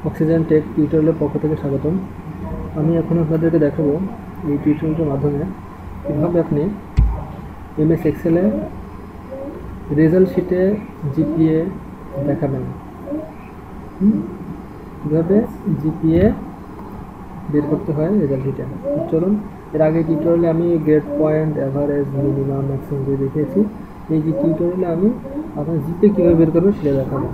Oxygen take টিউটোরিয়ালের পক্ষ থেকে স্বাগতম। আমি এখন আপনাদেরকে দেখাবো এই টিউটোরিয়ালটার মাধ্যমে কীভাবে আপনি এমএস এক্সেলে রেজাল্ট শিটে জিপিএ দেখাবেন, কীভাবে জিপিএ বের করতে হয় রেজাল্ট শিটে। চলুন, এর আগে টিউটোরিয়ালে আমি grade point, average, minimum, maximum দিয়ে দেখিয়েছি। এই যে টিউটোরিয়ালে আমি আপনার জিপিএ কীভাবে বের করবো সেটা দেখাবো।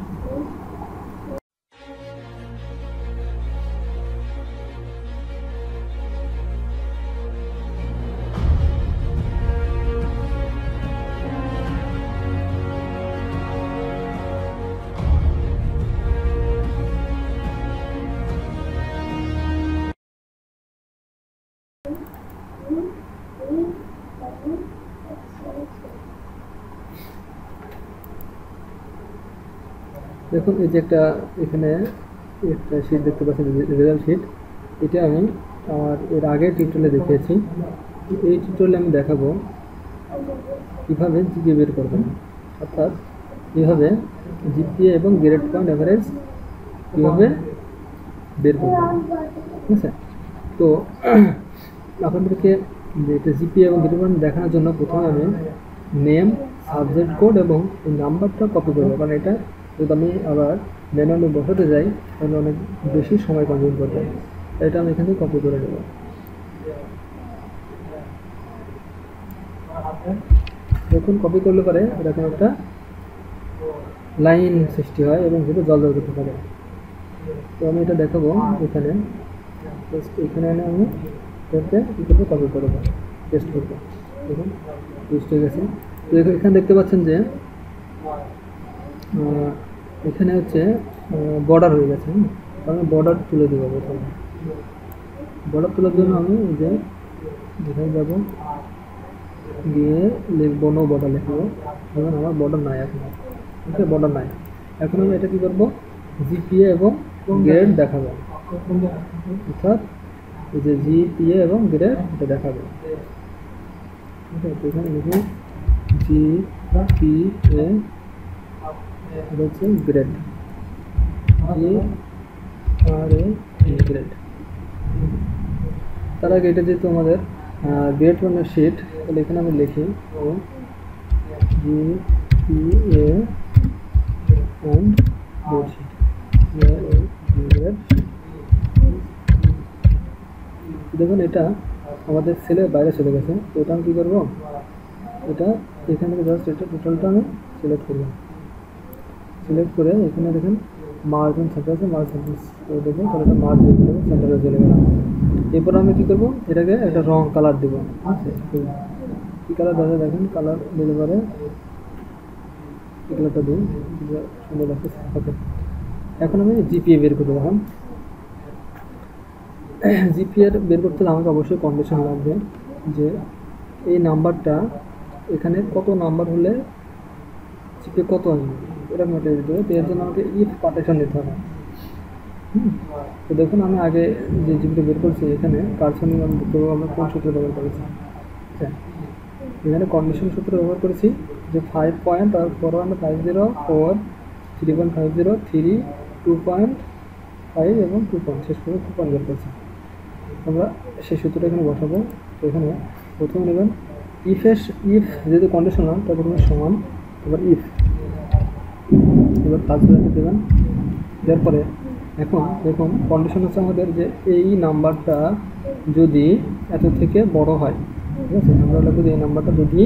দেখুন, এই যে এখানে একটা শিট দেখতে পাচ্ছেন, রেজাল্ট শিট। এটা আমি আমার এর আগের টিউটোরিয়ালে দেখিয়েছি। এই টিউটোরিয়ালে আমি দেখাবো কীভাবে জিপিএ বের করবেন, অর্থাৎ কীভাবে জিপিএ এবং গ্রেড পয়েন্ট, অ্যাভারেজ কীভাবে বের করবেন। ঠিক আছে, তো আপনাদেরকে এটা জিপিএ এবং গ্রেড পয়েন্ট দেখানোর জন্য প্রথমে আমি নেম, সাবজেক্ট কোড এবং এই নাম্বারটা কপি করবো, কারণ এটা যদি আমি আবার ম্যানুয়ালি বসাতে যাই তাহলে অনেক বেশি সময় কনজিউম করবে। এটা আমি এখান থেকে কপি করে নেব। দেখুন, কপি করলে পরে এরকম একটা লাইন সৃষ্টি হয় এবং সেটা জল করতে পারে। তো আমি এটা দেখাবো এখানে, এখানে এনে আমি এটাকে কী করবো, কপি করবো, পেস্ট করবো। দেখুন, পেস্ট হয়ে গেছে। তো এখানে দেখতে পাচ্ছেন যে এখানে হচ্ছে বর্ডার হয়ে গেছে। আমি বর্ডার তুলে দেবো। প্রথমে বর্ডার তোলার জন্য আমি এই যে যেখানে যাবো গিয়ে লিখবো নো বর্ডার লিখবো। এখন আমার বর্ডার নাই, এখন ওকে বর্ডার নাই। এখন আমি এটা কী করবো, জিপিএ এবং গ্রেড দেখাবো, অর্থাৎ এই যে জিপিএ এবং গ্রেড এটা দেখাবো। ঠিক আছে, এখানে লিখি জিপিএ হচ্ছে গ্রেড, গ্রেড। তার আগে এটা যেহেতু আমাদের গ্রেড ওয়ানের শিট, তাহলে এখানে আমি লিখি GPA and grade sheet, grade. দেখুন, এটা আমাদের সেলের বাইরে চলে গেছে। তো এটা আমি কী করবো, এটা এখান থেকে জাস্ট এটা টোটালটা আমি সিলেক্ট করবো। সিলেক্ট করে এখানে দেখেন মার্জিন সেন্টার আছে, মার্জ সেন্টার দেখুন, তাহলে এটা মার্জ হয়ে গেল, সেন্টারে চলে গেলাম। এরপর আমি কী করবো, এটাকে একটা রং কালার দেবো। আচ্ছা, কী কালার দেওয়া যায় দেখেন, কালার দিলে পরে এই কালারটা দিই, সুন্দর লাগছে। ওকে, এখন আমি জিপিএ বের করবো। এখন জিপিএ বের করতে হলে আমাকে অবশ্যই কন্ডিশন লাগবে যে এই নাম্বারটা এখানে কত নাম্বার হলে জিপিএ কত আসবে, এরকম একটা দিতে হবে। তো এর জন্য আমাকে ইফ পার্টিশন নিতে হবে। তো দেখুন, আমি আগে যে জিপিএ বের করছি এখানে কারসন নিয়ম আমরা কোন সূত্র ব্যবহার করেছি। হ্যাঁ, এখানে কন্ডিশন সূত্র ব্যবহার করেছি যে 5 পয়েন্ট আর 450 4 3.50 3 2.5 এবং 2 পয়েন্ট, শেষ করে 2 পয়েন্ট বের করছি। আমরা সেই সূত্রটা এখানে বসাবো। তো এখানে প্রথমে নেবেন ইফ যেহেতু কন্ডিশন না, তার প্রথমে সমান, এবার ইফ, এবার ফার্স্ট ব্র্যাকেট দেবেন। দেওয়ার পরে এখন দেখুন কন্ডিশন হচ্ছে আমাদের যে এই নাম্বারটা যদি এত থেকে বড় হয়, ঠিক আছে, আমরা লিখব যে এই নাম্বারটা যদি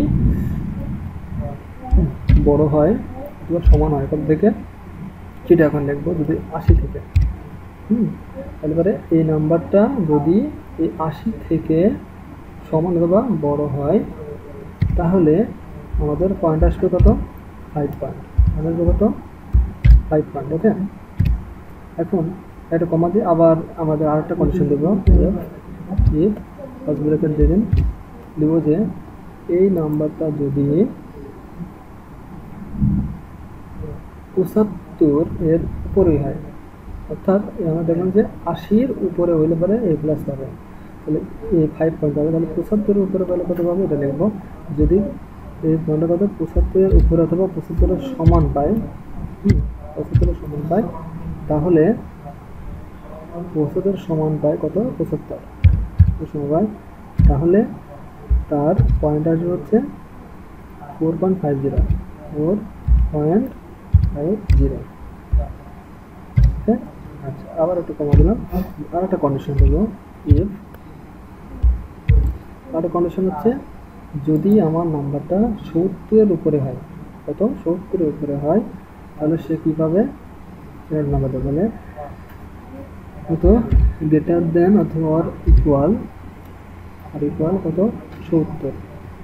বড় হয় এবার সমান হয় কত থেকে, সেটা এখন লিখবো যদি 80 থেকে। তারপরে এই নাম্বারটা যদি এই 80 থেকে সমান অথবা বড় হয় তাহলে আমাদের পয়েন্ট আসবে কত, 5 পয়েন্ট। আসবে কত, 5 পয়েন্ট। ওকে, এখন একটা কমা দিয়ে আবার আমাদের আর একটা কন্ডিশন দেবো। ইফ ফার্স্ট ব্র্যাকেট দেবেন, দেবো যে এই নাম্বারটা যদি 75 এর উপরেই হয়, অর্থাৎ আমরা দেখলাম যে 80-র উপরে হইলে পরে এ প্লাস পাবে, তাহলে এ 5 পয়েন্ট পাবে। তাহলে 75-এর উপরে পেলে কত পাবে এটা লিখবো। যদি এই পয়েন্টটা কত 75-এর উপরে অথবা 75-এর সমান পায়, 75-এর সমান পায়, তাহলে 75 সমান পায় কত 75 সমান, তাহলে তার পয়েন্ট আসবে হচ্ছে 4.50 4.50। আচ্ছা, আবার একটু কমা দিলাম, আর একটা কন্ডিশন দেবো। ইফ আরেকটা কন্ডিশন হচ্ছে যদি আমার নাম্বারটা 70-এর উপরে হয়, কত 70-এর উপরে হয়, তাহলে সে কী পাবে সেটার নাম্বারটা বলে কত গ্রেটার দেন অথবা ইকুয়াল কত 70।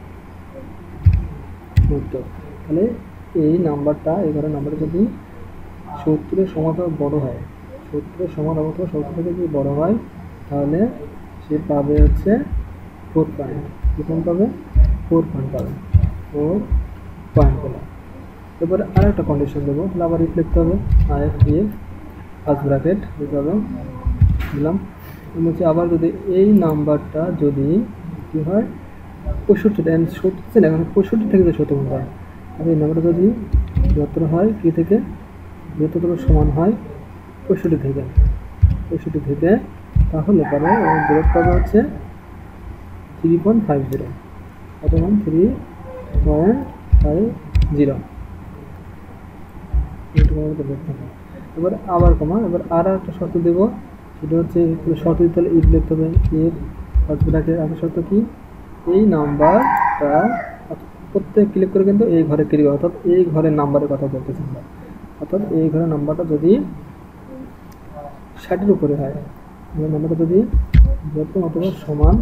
তাহলে এই নাম্বারটা এই ঘরের নাম্বারটা যদি 70-এর সমান বড় হয়, 70-এর সমান অথবা 70 থেকে যদি বড় হয়, তাহলে সে পাবে হচ্ছে 4 পয়েন্ট। কীরকম পাবে 4 পয়েন্ট পাবে, 4 পয়েন্ট পেলাম। এরপরে আর একটা কন্ডিশন দেবো, তাহলে আবার ইফ লিখতে হবে আইএফ ইফ ফার্স্ট ব্র্যাকেট দিতে হবে, দিলাম। বলছি আবার যদি এই নাম্বারটা যদি কী হয় 65 70 এখন 65 থেকে যে 70 হয়, আর এই নাম্বারটা যদি বৃহত্তর হয় কী থেকে বৃহত্তর সমান হয় 65 থেকে, তাহলে পাবে গ্রেড পাবে হচ্ছে 3.50 অথবা 3.50। এবার আবার কমা, এবার আর একটা শর্ত দেবো, সেটা হচ্ছে শর্ত দিতে হলে ইফ লিখতে হবে। ইফ ফার্স্ট ব্র্যাকেট আর শর্ত কি এই নাম্বারটা প্রত্যেক ক্লিক করে কিন্তু এই ঘরে ক্লিক, অর্থাৎ এই ঘরের নাম্বারের কথা বলতেছি আমরা, অর্থাৎ এই ঘরের নাম্বারটা যদি 60-এর উপরে হয়, নাম্বারটা যদি যতক্ষণ অথবা সমান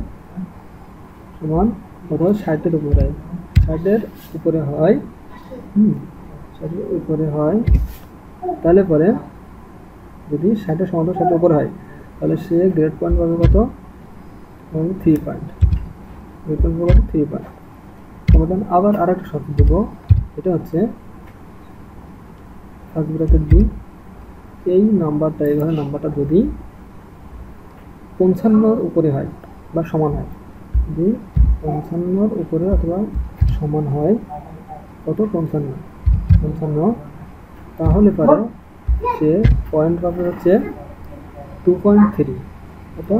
অথবা 60-এর উপরে হয়, 60-এর উপরে হয় 60-এর উপরে হয়, তাহলে পরে যদি 60-এর সমান 60-এর উপরে হয়, তাহলে সে গ্রেড পয়েন্ট পাবে কত 3 পয়েন্ট, গ্রেড পয়েন্ট পাবে 3 পয়েন্ট। সমাধান আবার আর একটা শর্ত দেবো, এটা হচ্ছে ফার্স্ট ব্র্যাকেট দি এই নাম্বারটা এই ঘরের নাম্বারটা যদি 55-এর উপরে হয় বা সমান হয়, যদি 55-এর উপরে অথবা সমান হয় কত 55, তাহলে পরে সে পয়েন্ট পাবে হচ্ছে 2.3 কত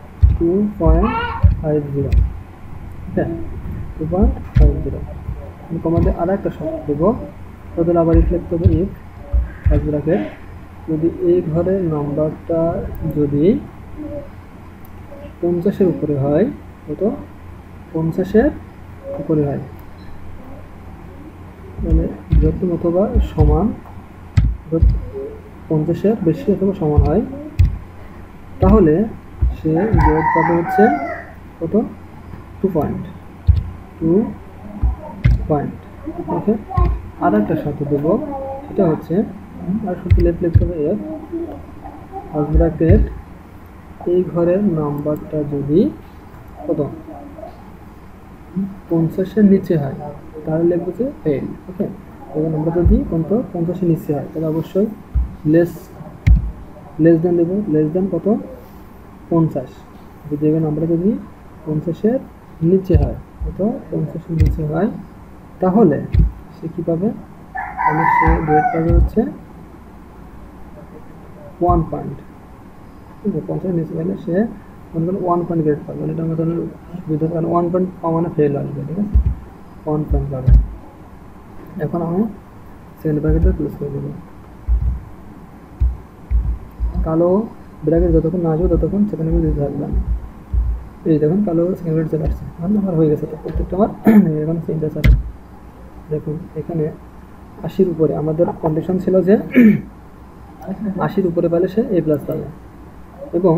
2.50, হ্যাঁ 2.50। তোমাদের আর একটা শর্ত দেবো, তাহলে আবার রিফ্লেক্ট করবে ইফ ফার্স্ট ব্র্যাকেট যদি এই ঘরের নাম্বারটা যদি 50-এর উপরে হয়, কত 50-এর উপরে হয়, মানে যখন অথবা সমান 50-এর বেশি অথবা সমান হয়, তাহলে সে গ্রেড পাবে হচ্ছে কত 2 পয়েন্ট। ওকে, আর একটা শর্ত দেবো, সেটা হচ্ছে আর শর্ত লিখতে হবে এফ ফার্স্ট ব্র্যাকেট এই ঘরের নাম্বারটা যদি কত 50-এর নিচে হয়, তাহলে লিখবো যে ফেল। ওকে, এবার নাম্বারটা যদি কত 50-এর নিচে হয়, তাহলে অবশ্যই লেস দেন দেবো, লেস দেন কত 50। যদি এবার নাম্বারটা যদি 50-এর নিচে হয়, কত 50-এর নিচে হয়, তাহলে সে কী পাবে, তাহলে সে গ্রেড পাবে হচ্ছে 1 পয়েন্ট। ঠিক আছে, 50-এর নিচে পেলে সে 1 পয়েন্ট গ্রেড পাবে, এটা আমাদের সুবিধা, কারণ 1 পয়েন্ট পাওয়া মানে ফেল আসবে। ঠিক আছে, 1 পয়েন্ট পাবে। এখন আমি সেকেন্ড ব্র্যাকেটটা ক্লোজ করে দেবো, কালো ব্র্যাকেট যতক্ষণ না আসবে ততক্ষণ সেকেন্ড ব্র্যাকেট দিতে থাকবেন। এই দেখুন কালো সেকেন্ড ব্র্যাকেট চলে আসছে, আমার হয়ে গেছে, তো প্রত্যেকটা আমার এখন চেঞ্জ আছে। দেখুন এখানে 80-র উপরে আমাদের কন্ডিশন ছিল যে 80-র উপরে পেলে সে A+ পাবে, এবং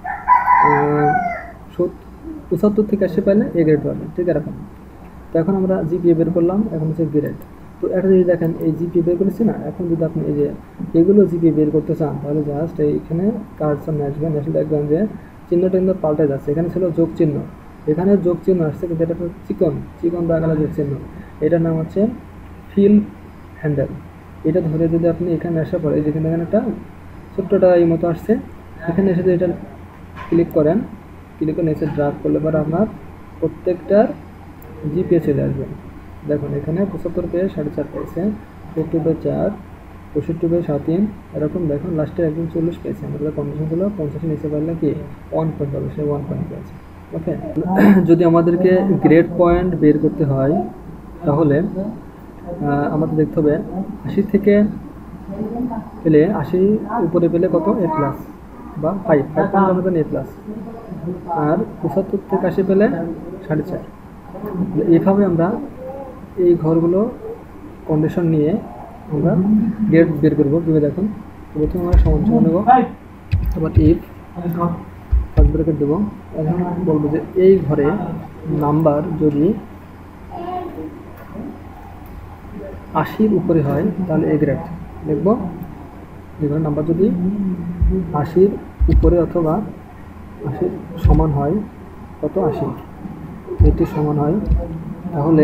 75 থেকে 80 পেলে A গ্রেড পাবে। ঠিক এরকম। তো এখন আমরা জিপিএ বের করলাম, এখন হচ্ছে গ্রেড। তো একটা যদি দেখেন এই জিপিএ বের করেছি না, এখন যদি আপনি এই যে এগুলো জিপিএ বের করতে চান, তাহলে জাস্ট এইখানে কার্সর নিয়ে আসবেন, এসে দেখবেন যে চিহ্নটা কিন্তু পাল্টে যাচ্ছে। এখানে ছিল যোগ চিহ্ন, এখানে যোগ চিহ্ন আসছে, কিন্তু এটা চিকন দাগালা যোগ চিহ্ন, এটার নাম হচ্ছে ফিল হ্যান্ডেল। এটা ধরে যদি আপনি এখানে আসার পরে যেখানে এখানে একটা ছোট্টটা এই মতো আসছে, এখানে এসে যদি এটা ক্লিক করেন, ক্লিক করে এসে ড্রাগ করলে পরে আপনার প্রত্যেকটার জিপিএ চলে আসবে। দেখুন এখানে 75 পেয়ে 4.5 পেয়েছে, 70 4, 65/3 এরকম দেখুন লাস্টে একদম 40 পেয়েছে, আমাদের কন্ডিশন ছিল 50 নিচে পারলে কি 1 পয়েন্ট পাবে, সে 1 পয়েন্ট পেয়েছে। ওকে, যদি আমাদেরকে গ্রেড পয়েন্ট বের করতে হয় তাহলে আমাদের দেখতে হবে 80 থেকে পেলে 80 উপরে পেলে কত এ প্লাস বা 5 পয়েন্ট আমাদের এ প্লাস, আর 75 থেকে 80 পেলে 4.5। এইভাবে আমরা এই ঘরগুলো কন্ডিশন নিয়ে আমরা গ্রেড বের করবো। কীভাবে দেখুন, প্রথমে আমরা সমান সমান নেব, আবার ইফ ফার্স্ট ব্র্যাকেট দেবো। এখন বলবো যে এই ঘরে নাম্বার যদি 80-র উপরে হয় তাহলে এ গ্রেড লিখব। এই ঘরের নাম্বার যদি 80-র উপরে অথবা 80 সমান হয়, কত 80 এটি সমান হয়, তাহলে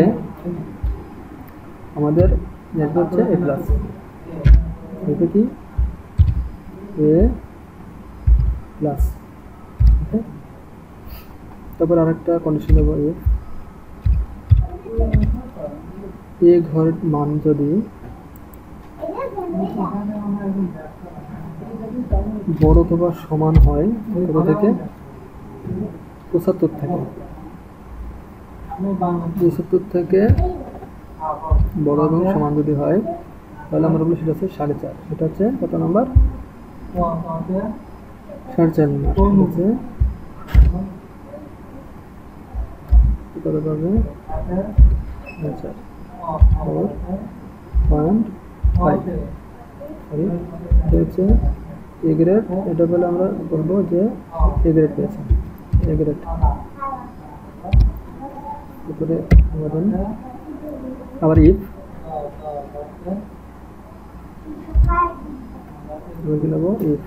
আমাদের লিখবে হচ্ছে এ প্লাস। এটা কি এ প্লাস। ওকে, তারপর আরেকটা কন্ডিশন দেবো, এ ঘরের মান যদি বড় অথবা সমান হয় কত থেকে 75 থেকে 75 থেকে বড় এবং সমান যদি হয় তাহলে আমরা বলি সেটা হচ্ছে 4.5। সেটা হচ্ছে কত নাম্বার? 4.5 নাম্বার। হচ্ছে কত পাবে? 4.5। সরি, এটা হচ্ছে এ গ্রেড। এটা বলে আমরা বলবো যে এ গ্রেড পেয়েছে, এ গ্রেড। তারপরে আমাদের আবার ইফ নেব, ইফ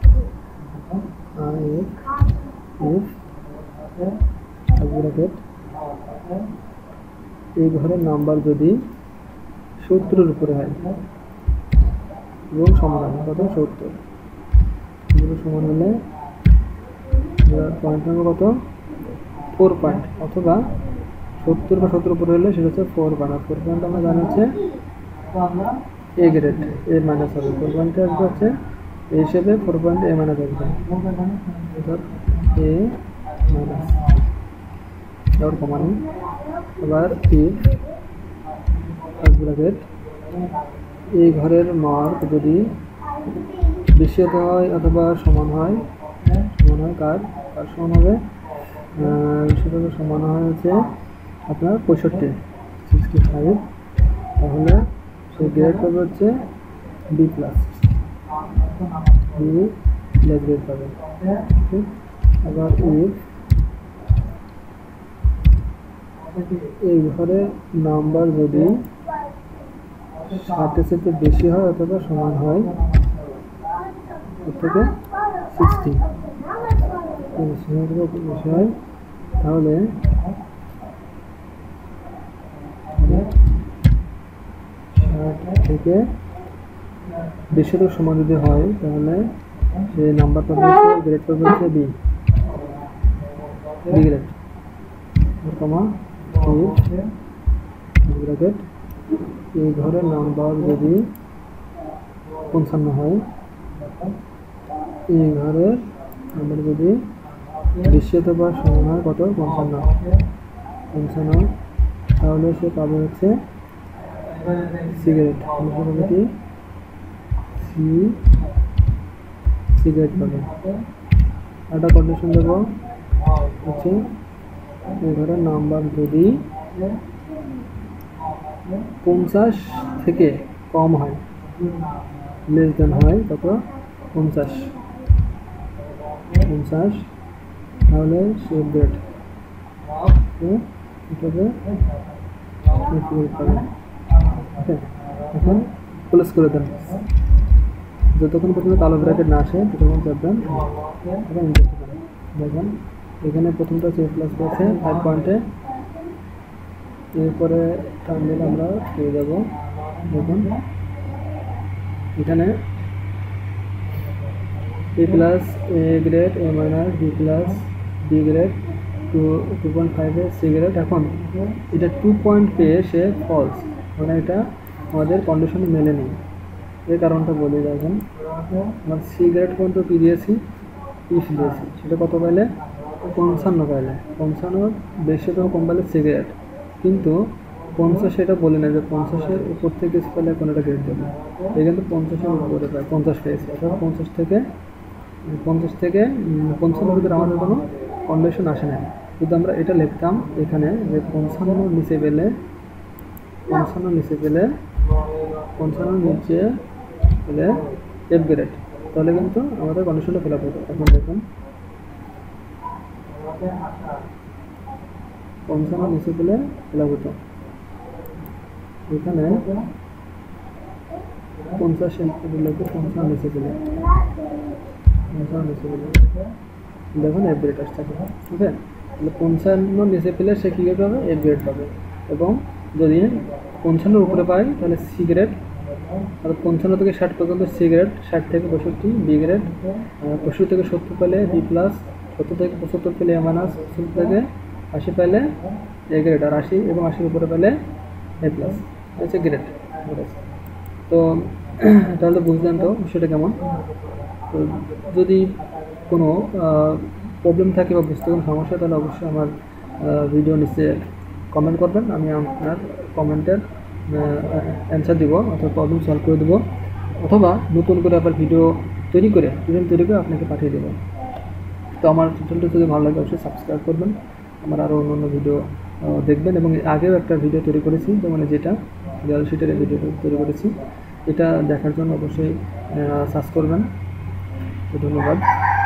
এই ঘরের নাম্বার যদি 70-এর উপরে হয় এবং সমান হয়, কত 70, এগুলো সমান হলে পয়েন্ট নেব কত 4 পয়েন্ট, অথবা 70 বা 70 উপরে হলে সেটা হচ্ছে 4 পয়েন্ট। আর 4 পয়েন্ট আমরা জানি হচ্ছে এ গ্রেড, এ মাইনাস হবে। 4 পয়েন্টে আসবে হচ্ছে এ হিসেবে, 4 পয়েন্টে এ মাইনাস আসবে, এ মাইনাস আবার কমানি। আবার ইফ ব্র্যাকেট এই ঘরের মার্ক যদি বেশি হতে হয় অথবা সমান হয়, কার সমান হবে? সেটা সমান হয় হচ্ছে আপনার 65, তাহলে সেই গ্রেড পাবে হচ্ছে B plus, B plus grade পাবে। আবার ইফ এই ঘরের নাম্বার যদি 60-এর থেকে বেশি হয় অথবা সমান হয়, ওর থেকে 60 বেশি হয়, তাহলে 60 থেকে 200-এর সমান যদি হয় তাহলে সেই নাম্বারটা হচ্ছে গ্রেড পাবে হচ্ছে বি গ্রেড, কমা ব্র্যাকেট এই ঘরের নাম্বার যদি 55 হয়, এই ঘরের নাম্বার যদি বেশি অথবা সমান হয় কত 55, তাহলে সে পাবে হচ্ছে সিগারেট, কি সিগারেট পাবে। একটা কন্ডিশন দেবো হচ্ছে এই ঘরের নাম্বার যদি 50 থেকে কম হয়, লেস দেন হয় কত 50, তাহলে সে গ্রেড পাবে। এখন ক্লোজ করে দেন, যতক্ষণ পর্যন্ত কালো ব্র্যাকেট না আসে ততক্ষণ চাপবেন। দেখেন এখানে প্রথমটা হচ্ছে এ প্লাস পেয়েছে 5 পয়েন্টে, এরপরে টার্ম দিলে আমরা পেয়ে যাব। দেখুন এখানে A plus, A grade, A minus, B plus, B grade, 2.5 C grade. এখন এটা 2 পয়েন্ট পেয়ে সে ফলস, মানে এটা আমাদের কন্ডিশনে মেনে নেই। এই কারণটা বলে দেখেন, আমার সি গ্রেড পর্যন্ত কী দিয়েছি, ইফ দিয়েছি, সেটা কত পাইলে 55 পাইলে, 55 বেশি তো কম পাইলে সি গ্রেড, কিন্তু 50 এটা বলে না যে 50-এর উপর থেকে কিছু পেলে কোনোটা গ্রেড দেবে, এখানে তো 50-এর উপরে পায়, 50 পেয়েছে, অর্থাৎ 50 থেকে 55 ভিতরে আমাদের কোনো কন্ডিশন আসে না। যদি আমরা এটা লিখতাম এখানে যে 55 নিচে পেলে 55 নিচে পেলে এফ গ্রেড, তাহলে কিন্তু আমাদের কন্ডিশনটা ফিল আপ হতো। এখন দেখুন 55 নিচে পেলে ফিল আপ হতো, এখানে 50 লিখে 55 নিচে পেলে দেখুন এফ গ্রেড আসছে। ওকে, তাহলে 55 নিচে পেলে সে কী গ্রেড পাবে, এফ গ্রেড পাবে, এবং যদি 55 উপরে পায় তাহলে সি গ্রেড, আর 55 থেকে 60 পর্যন্ত সি গ্রেড, 60 থেকে 65 বি গ্রেড, 65 থেকে 70 পেলে বি প্লাস, 70 থেকে 75 পেলে এ মাইনাস, 70 থেকে 80 পেলে এ গ্রেড, আর 80 এবং 80 উপরে পেলে এ প্লাস, হচ্ছে গ্রেড। তো তাহলে বুঝলেন তো বিষয়টা কেমন। তো যদি কোনো প্রবলেম থাকে বা বুঝতে কোনো সমস্যা, তাহলে অবশ্যই আমার ভিডিও নিচে কমেন্ট করবেন, আমি আপনার কমেন্টের অ্যান্সার দিব অথবা প্রবলেম সলভ করে দেবো, অথবা নতুন করে আবার ভিডিও তৈরি করে আপনাকে পাঠিয়ে দেবো। তো আমার চ্যানেলটা যদি ভালো লাগে অবশ্যই সাবস্ক্রাইব করবেন, আমার আরও অন্য ভিডিও দেখবেন, এবং আগেও একটা ভিডিও তৈরি করেছি, মানে যেটা রিয়াল শিটের ভিডিও তৈরি করেছি, এটা দেখার জন্য অবশ্যই সার্চ করবেন। ধন্যবাদ।